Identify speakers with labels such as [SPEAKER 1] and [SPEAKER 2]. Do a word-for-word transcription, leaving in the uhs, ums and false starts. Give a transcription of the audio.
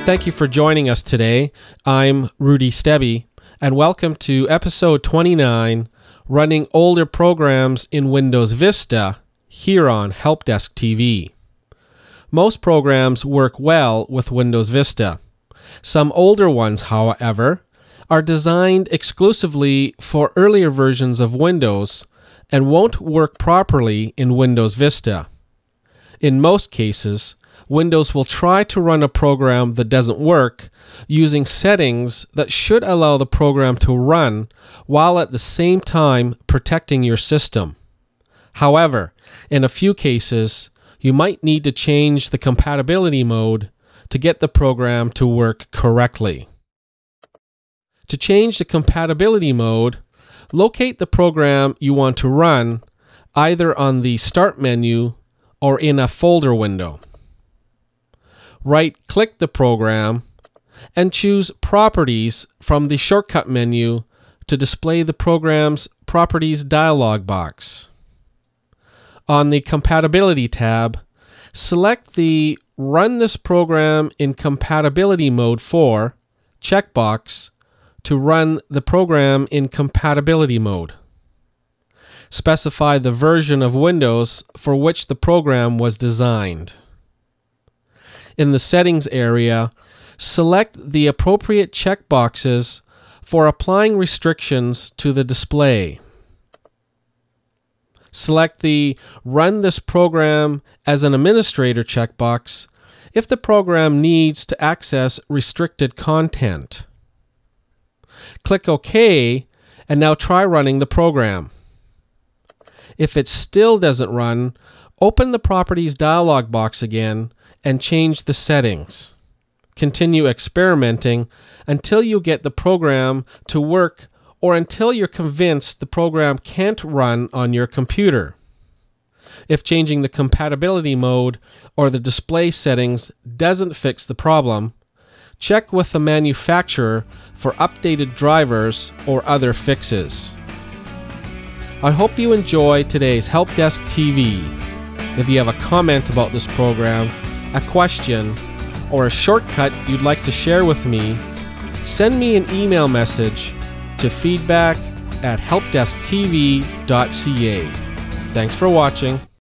[SPEAKER 1] Thank you for joining us today. I'm Rudy Stebby, and welcome to episode twenty-nine, Running Older Programs in Windows Vista, here on HelpDeskTV. Most programs work well with Windows Vista. Some older ones, however, are designed exclusively for earlier versions of Windows and won't work properly in Windows Vista. In most cases, Windows will try to run a program that doesn't work using settings that should allow the program to run while at the same time protecting your system. However, in a few cases, you might need to change the compatibility mode to get the program to work correctly. To change the compatibility mode, locate the program you want to run either on the Start menu or in a folder window. Right-click the program and choose Properties from the shortcut menu to display the program's Properties dialog box. On the Compatibility tab, select the Run this program in compatibility mode for checkbox to run the program in compatibility mode. Specify the version of Windows for which the program was designed. In the Settings area, select the appropriate checkboxes for applying restrictions to the display. Select the Run this program as an administrator checkbox if the program needs to access restricted content. Click OK, and now try running the program. If it still doesn't run, open the Properties dialog box again and change the settings. Continue experimenting until you get the program to work or until you're convinced the program can't run on your computer. If changing the compatibility mode or the display settings doesn't fix the problem, check with the manufacturer for updated drivers or other fixes. I hope you enjoy today's HelpDeskTV. If you have a comment about this program, a question, or a shortcut you'd like to share with me, send me an email message to feedback at help desk t v dot c a. Thanks for watching.